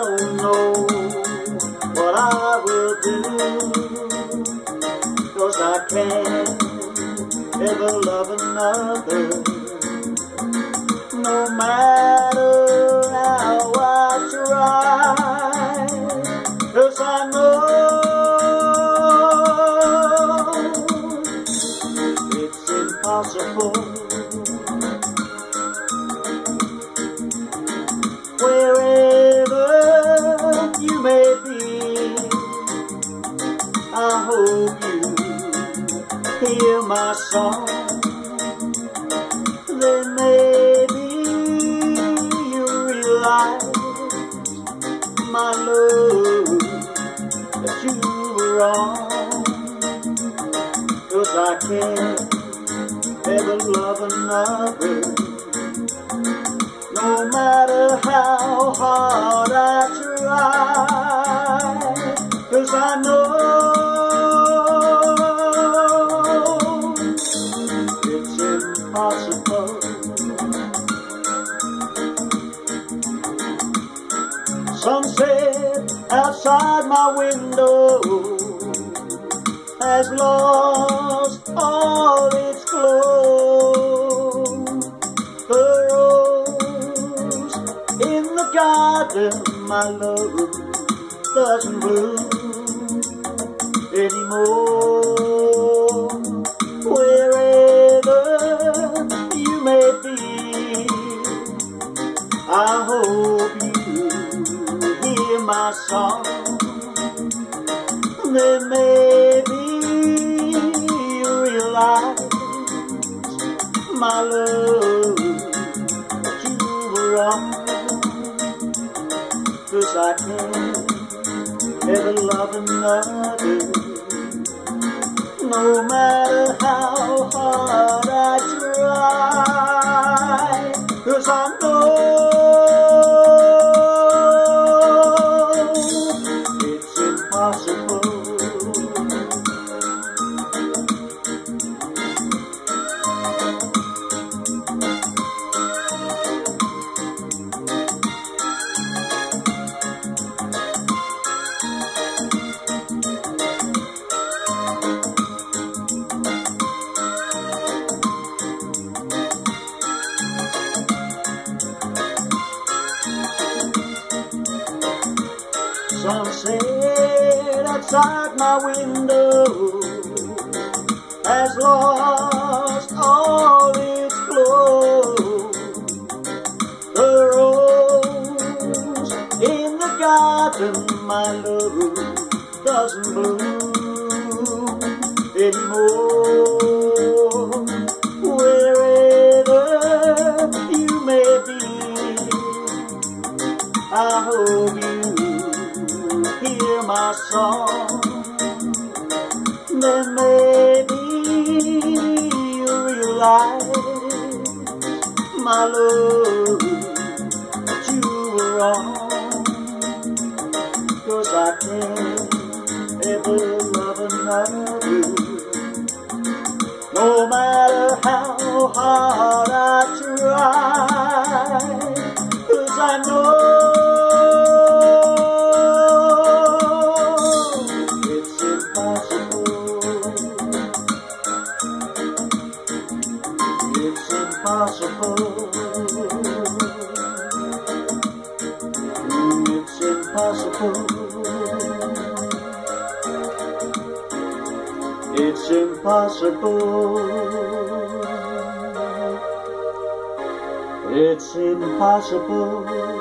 don't know what I will do, 'cause I can't ever love another, no matter how I try, 'cause I know it's impossible. Wherever you may be, I hope you hear my song. Then maybe you realize, my love, that you were wrong, 'cause I can't ever love another, no matter how hard I try, 'cause I know it's impossible. Sunset outside my window has lost all its glow. The rose in the garden, my love, doesn't bloom anymore. Wherever you may be, I hope you hear my song. Then maybe you realize, my love, that you were wrong, 'cause I can't ever love another, no matter how hard I try, 'cause I know it's impossible. Sunset outside my window has lost all its glow. The rose in the garden, my love, doesn't bloom anymore. Wherever you may be, I hope you hear my song. Then maybe you realize, my love, that you were wrong, 'cause I can't ever love another, no matter how hard I try, 'cause I know impossible. It's impossible. It's impossible. It's impossible.